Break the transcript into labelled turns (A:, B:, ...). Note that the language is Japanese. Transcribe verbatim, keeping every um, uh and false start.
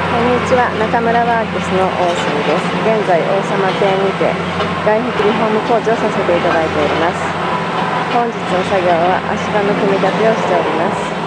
A: こんにちは、中村ワークスの大杉です。現在、王様邸にて外壁リフォーム工事をさせていただいております。本日の作業は足場の組み立てをしております。